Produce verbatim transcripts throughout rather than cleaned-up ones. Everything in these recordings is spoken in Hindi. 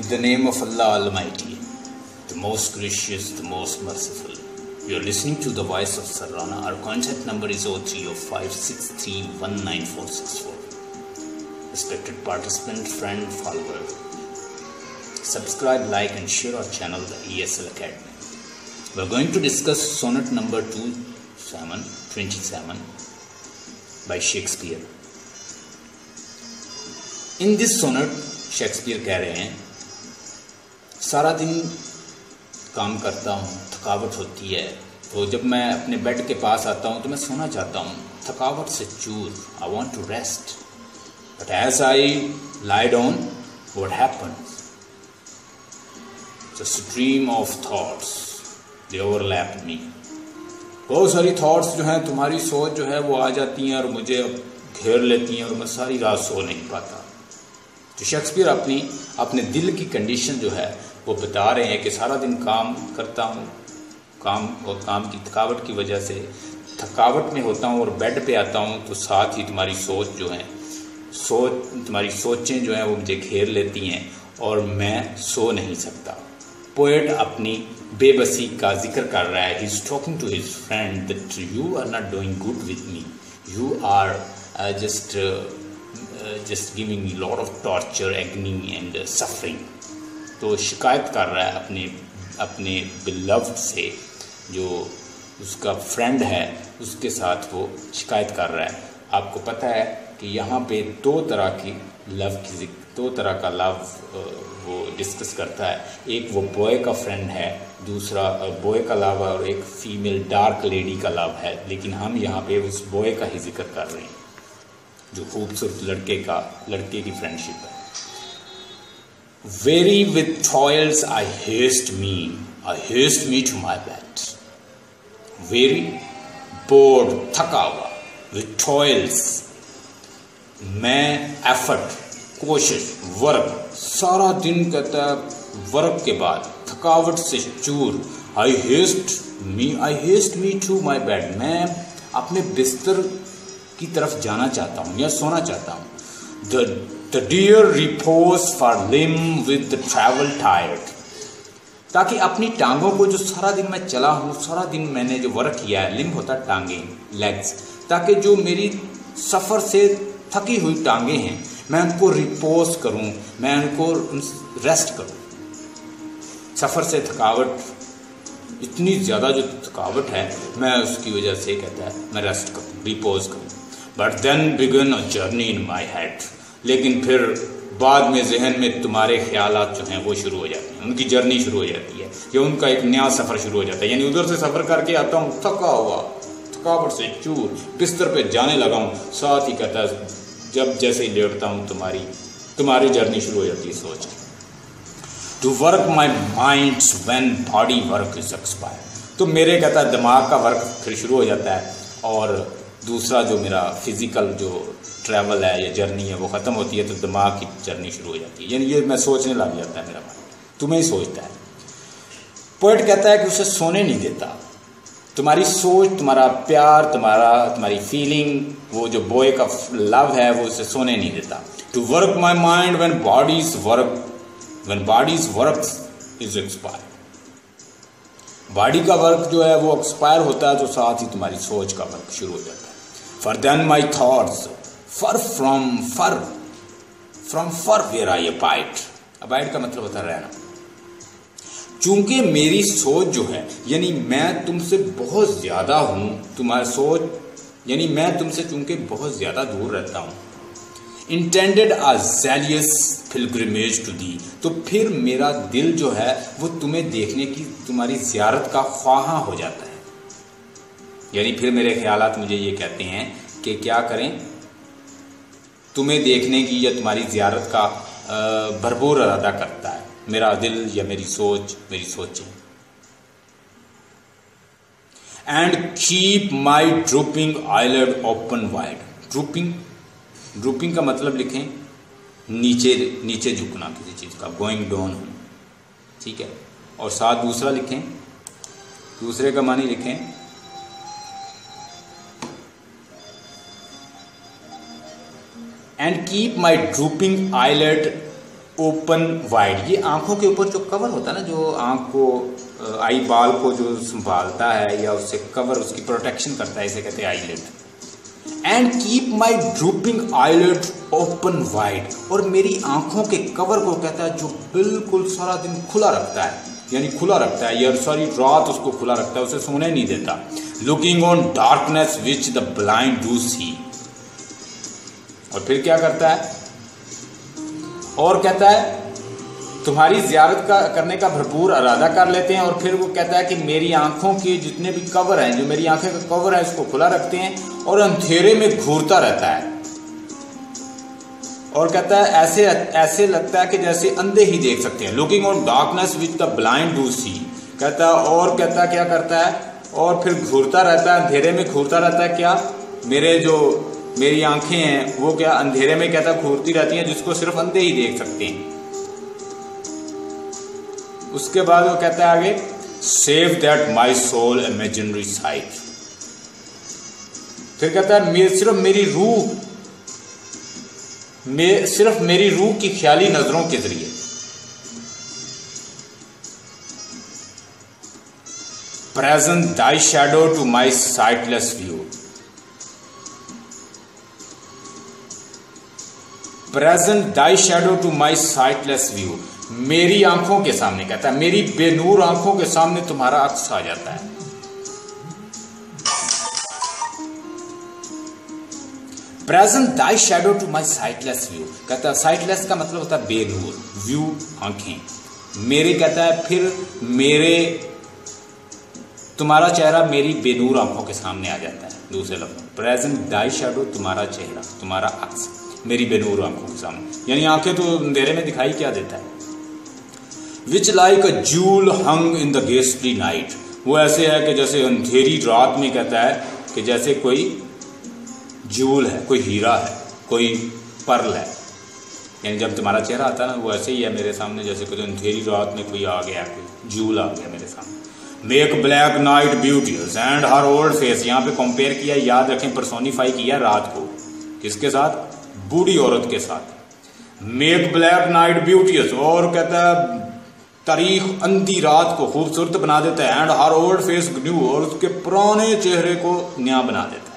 With the name of Allah Almighty, the most gracious, the most merciful. You are listening to the voice of Sarrana. Our contact number is zero three zero five six three one nine four six four. Respected participant, friend, follower, subscribe, like and share our channel, the E S L Academy. We are going to discuss sonnet number two twenty-seven by Shakespeare. In this sonnet, Shakespeare कह रहे हैं, सारा दिन काम करता हूँ, थकावट होती है, तो जब मैं अपने बेड के पास आता हूँ तो मैं सोना चाहता हूँ, थकावट से चूर, I want to rest. But as I lie down, what happens? The stream of thoughts, they overlap me. बहुत सारी थॉट्स जो हैं, तुम्हारी सोच जो है वो आ जाती हैं और मुझे घेर लेती हैं और मैं सारी रात सो नहीं पाता. तो शेक्सपियर अपनी अपने दिल की कंडीशन जो है वो बता रहे हैं कि सारा दिन काम करता हूँ, काम और काम की थकावट की वजह से थकावट में होता हूँ और बेड पे आता हूँ तो साथ ही तुम्हारी सोच जो है सोच तुम्हारी सोचें जो हैं वो मुझे घेर लेती हैं और मैं सो नहीं सकता. पोएट अपनी बेबसी का जिक्र कर रहा है. He is talking to his friend that you are not doing good with me, you are just just giving me lot of torture, agony and suffering. तो शिकायत कर रहा है अपने अपने बिलव्ड से, जो उसका फ्रेंड है उसके साथ वो शिकायत कर रहा है. आपको पता है कि यहाँ पे दो तरह की लव की दो तरह का लव वो डिस्कस करता है. एक वो बॉय का फ्रेंड है, दूसरा बॉय का लव है और एक फीमेल डार्क लेडी का लव है. लेकिन हम यहाँ पे उस बॉय का ही जिक्र कर रहे हैं जो खूबसूरत लड़के का लड़के की फ्रेंडशिप है. Weary with toils I haste me, I haste me to my bed. Weary, bored, थका हुआ, with toils, मैं एफर्ट, कोशिश, वर्क, सारा दिन कहता है वर्क के बाद थकावट से चूर. I haste me, I haste me to my bed. मैं अपने बिस्तर की तरफ जाना चाहता हूँ या सोना चाहता हूँ. The The dear repose for limb with the travel tired. ताकि अपनी टांगों को, जो सारा दिन मैं चला हूँ, सारा दिन मैंने जो वर्क किया है, लिम्ब होता है टांगे, लेग्स, ताकि जो मेरी सफ़र से थकी हुई टांगे हैं मैं उनको रिपोज करूँ, मैं उनको रेस्ट करूँ. सफ़र से थकावट इतनी ज़्यादा जो थकावट है मैं उसकी वजह से कहता है मैं रेस्ट करूँ, रिपोज करूँ. But then begin a journey in my head. लेकिन फिर बाद में जहन में तुम्हारे ख्यालात जो हैं वो शुरू हो जाते हैं, उनकी जर्नी शुरू हो जाती है, या उनका एक नया सफ़र शुरू हो जाता है. यानी उधर से सफ़र करके आता हूँ थका हुआ, थकावट से चूर, बिस्तर पे जाने लगा हूँ, साथ ही कहता है जब जैसे ही लेटता हूँ तुम्हारी तुम्हारी जर्नी शुरू हो जाती है सोच की. To work my minds when body work is expire. तो मेरे कहता है दिमाग का वर्क फिर शुरू हो जाता है और दूसरा जो मेरा फिजिकल जो ट्रैवल है या जर्नी है वो ख़त्म होती है, तो दिमाग की जर्नी शुरू हो जाती है. यानी ये मैं सोचने लग जाता है, मेरा मन तुम्हें ही सोचता है. पोएट कहता है कि उसे सोने नहीं देता. तुम्हारी सोच, तुम्हारा प्यार, तुम्हारा तुम्हारी फीलिंग, वो जो बॉय का लव है वो उसे सोने नहीं देता. To work my mind when body's work when body's work is expire. Body का वर्क जो है वो एक्सपायर होता है, तो साथ ही तुम्हारी सोच का वर्क शुरू हो जाता है. For then my thoughts far from far from far where I abide. Abide का मतलब होता है रहना. चूंकि मेरी सोच जो है, यानी मैं तुमसे बहुत ज़्यादा हूँ, तुम्हारी सोच यानी मैं तुमसे चूंकि बहुत ज़्यादा दूर रहता हूँ. Intended a jealous pilgrimage to thee. तो फिर मेरा दिल जो है वो तुम्हें देखने की, तुम्हारी ज़ियारत का ख्वाहा हो जाता है. यानी फिर मेरे ख्यालात मुझे ये कहते हैं कि क्या करें, तुम्हें देखने की या तुम्हारी ज़ियारत का भरपूर इरादा करता है मेरा दिल या मेरी सोच, मेरी सोचें. And keep my drooping eyelid open wide. Drooping drooping का मतलब लिखें नीचे नीचे झुकना किसी चीज़ का, गोइंग डाउन होना, ठीक है. और साथ दूसरा लिखें, दूसरे का मानी लिखें and keep my drooping eyelid open wide, ये आंखों के ऊपर जो कवर होता है ना, जो आंख को आई बाल को जो संभालता है या उससे कवर उसकी प्रोटेक्शन करता है, इसे कहते हैं eyelid. And keep my drooping eyelid open wide, और मेरी आंखों के कवर को कहता है जो बिल्कुल सारा दिन खुला रखता है, यानी खुला रखता है, या सारी रात उसको खुला रखता है, उसे सोने नहीं देता। Looking on darkness which the blind do see, और फिर क्या करता है, और कहता है तुम्हारी जियारत का करने का भरपूर इरादा कर लेते हैं, और फिर वो कहता है कि मेरी आंखों के जितने भी कवर हैं, जो मेरी आंखें का कवर है, इसको खुला रखते हैं और अंधेरे में घूरता रहता है, और कहता है ऐसे ऐसे लगता है कि जैसे अंधे ही देख सकते हैं। Looking on darkness which the blind do see, कहता है, और कहता है क्या करता है, और फिर घूरता रहता है, अंधेरे में घूरता रहता है। क्या मेरे जो मेरी आंखें हैं वो क्या अंधेरे में कहता घूरती रहती हैं, जिसको सिर्फ अंधे ही देख सकते हैं। उसके बाद वो कहता है आगे, save that my soul imaginary sight, फिर कहता है मेरे सिर्फ मेरी रूह में सिर्फ मेरी रूह की ख्याली नजरों के जरिए। Present thy shadow to my sightless view, present thy shadow to my sightless view, मेरी आंखों के सामने, कहता है मेरी बेनूर आंखों के सामने तुम्हारा अक्स आ जाता है। Present thy shadow to my sightless view, कहता है साइटलेस का मतलब होता है बेनूर, व्यू आंखें, मेरे कहता है फिर मेरे तुम्हारा चेहरा मेरी बेनूर आंखों के सामने आ जाता है। दूसरे लफ्ज प्रेजेंट दाई शैडो, तुम्हारा चेहरा, तुम्हारा अक्स मेरी बेनूर आंखों के सामने, यानी आंखें तो अंधेरे में दिखाई क्या देता है। Which like a jewel hung in the ghastly night, वो ऐसे है कि जैसे अंधेरी रात में, कहता है कि जैसे कोई जूल है, कोई हीरा है, कोई पर्ल है, यानी जब तुम्हारा चेहरा आता है ना, वो ऐसे ही है मेरे सामने जैसे कोई अंधेरी रात में कोई आ गया, कोई जूल आ गया मेरे सामने। Make black night beauties and her old face, यहाँ पे कंपेयर किया, याद रखें पर्सोनिफाई किया रात को, किसके साथ, बूढ़ी औरत के साथ। मेक ब्लैक नाइट ब्यूटीज, और कहता है तारीख अंधी रात को खूबसूरत बना देता है। And her old face new, और उसके पुराने चेहरे को नया बना देता है।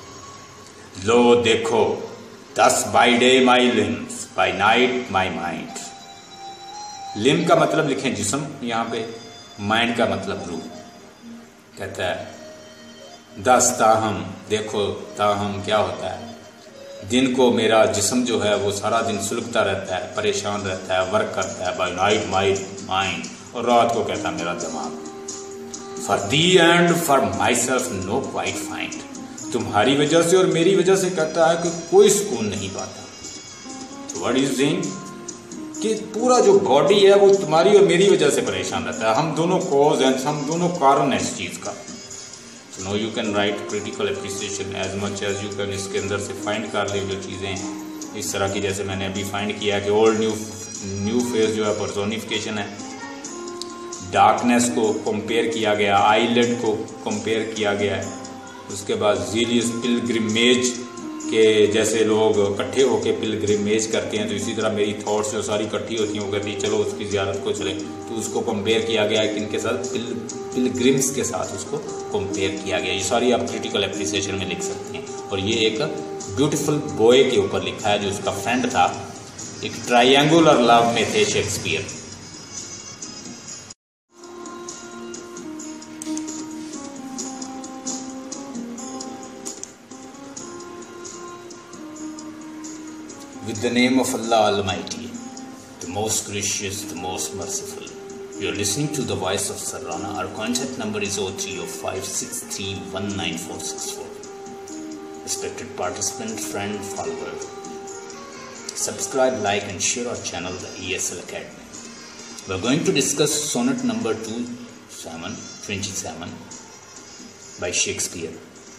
लो देखो thus by day my limbs, by night my mind. Limb का मतलब लिखें जिस्म यहाँ पे, माइंड का मतलब रूह। कहता है दस ताहम, देखो ताहम क्या होता है, दिन को मेरा जिस्म जो है वो सारा दिन सुलगता रहता है, परेशान रहता है, वर्क करता है, बाई नाइट माई माइंड, और रात को कहता है मेरा दिमाग। For thee and for myself no quiet find, तुम्हारी वजह से और मेरी वजह से कहता है कि कोई सुकून नहीं पाता। तो व्हाट इज सेइंग कि पूरा जो बॉडी है वो तुम्हारी और मेरी वजह से परेशान रहता है, हम दोनों कॉज हैं, हम दोनों कारण हैं इस चीज़ का। So no you can write critical appreciation as much as you can, इसके अंदर से फाइंड कर ले जो चीज़ें इस तरह की, जैसे मैंने अभी फाइंड किया कि ओल्ड न्यू न्यू फेस जो है पर्सोनिफिकेशन है, डार्कनेस को कंपेयर किया गया, आईलेट को कंपेयर किया गया है। उसके बाद जीलियस पिलग्रिमेज के जैसे लोग इकट्ठे होकर पिलग्रिमेज करते हैं, तो इसी तरह मेरी थॉट्स जो सारी इकट्ठी होती हैं वो कहती है चलो उसकी ज़ियारत को चले, तो उसको कंपेयर किया गया है किनके साथ, पिल पिलग्रिम्स के साथ उसको कंपेयर किया गया। ये सारी आप क्रिटिकल एप्रिसिएशन में लिख सकते हैं। और ये एक ब्यूटीफुल बॉय के ऊपर लिखा है जो उसका फ्रेंड था, एक ट्रायंगुलर लव में थे Shakespeare. With the name of Allah Almighty, the most gracious, the most merciful. You are listening to the voice of Sarrana. Our contact number is zero three zero five six three one nine four six four. Respected participant, friend, follower, subscribe, like and share our channel, the E S L Academy. We are going to discuss sonnet number two seven twenty-seven by Shakespeare.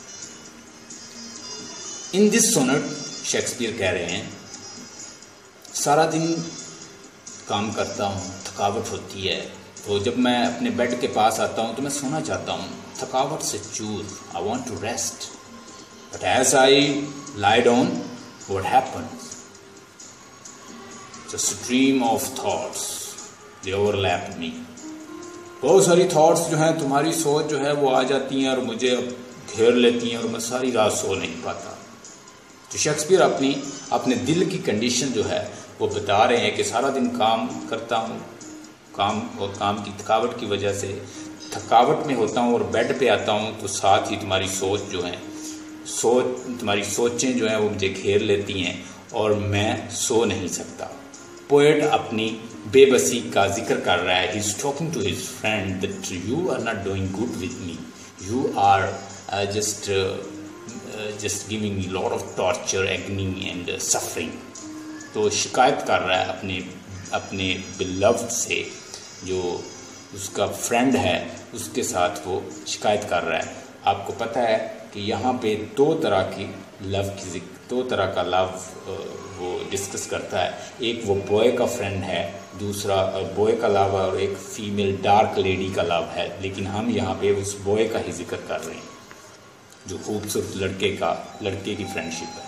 In this sonnet, Shakespeare कह रहे हैं सारा दिन काम करता हूँ, थकावट होती है, तो जब मैं अपने बेड के पास आता हूँ तो मैं सोना चाहता हूँ, थकावट से चूर, I want to rest, but as I lie down what happens, the stream of thoughts they overlap me. बहुत सारी थॉट्स जो हैं, तुम्हारी सोच जो है वो आ जाती हैं और मुझे घेर लेती हैं और मैं सारी रात सो नहीं पाता। तो शेक्सपियर अपनी अपने दिल की कंडीशन जो है वो बता रहे हैं कि सारा दिन काम करता हूँ, काम और काम की थकावट की वजह से थकावट में होता हूँ और बेड पे आता हूँ तो साथ ही तुम्हारी सोच जो है सोच तुम्हारी सोचें जो हैं वो मुझे घेर लेती हैं और मैं सो नहीं सकता। पोएट अपनी बेबसी का जिक्र कर रहा है। He is talking to his friend that you are not doing good with me, you are just just giving me lot of torture, agony and suffering. तो शिकायत कर रहा है अपने अपने बिलव्ड से, जो उसका फ्रेंड है उसके साथ वो शिकायत कर रहा है। आपको पता है कि यहाँ पे दो तरह की लव की दो तरह का लव वो डिस्कस करता है। एक वो बॉय का फ्रेंड है, दूसरा बॉय का लव है, और एक फीमेल डार्क लेडी का लव है। लेकिन हम यहाँ पे उस बॉय का ही जिक्र कर रहे हैं जो खूबसूरत लड़के का लड़के की फ्रेंडशिप है।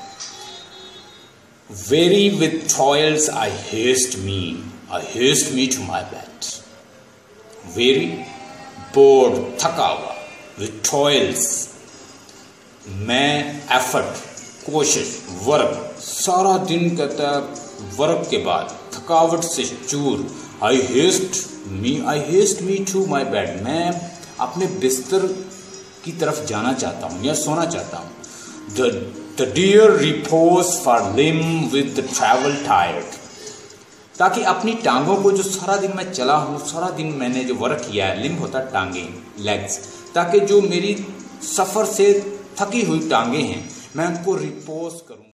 Weary with toils I haste me, I haste me to my bed. Weary, bored, थका हुआ, with toils, मैं एफर्ट, कोशिश, वर्क, सारा दिन कहता है वर्क के बाद थकावट से चूर। I haste me, I haste me to my bed. मैं अपने बिस्तर की तरफ जाना चाहता हूँ या सोना चाहता हूँ। The The dear repose for limb with the travel tired. ताकि अपनी टांगों को, जो सारा दिन मैं चला हूँ, सारा दिन मैंने जो वर्क किया है, लिम्ब होता है टांगे, लेग्स, ताकि जो मेरी सफ़र से थकी हुई टांगे हैं मैं उनको रिपोज करूँ।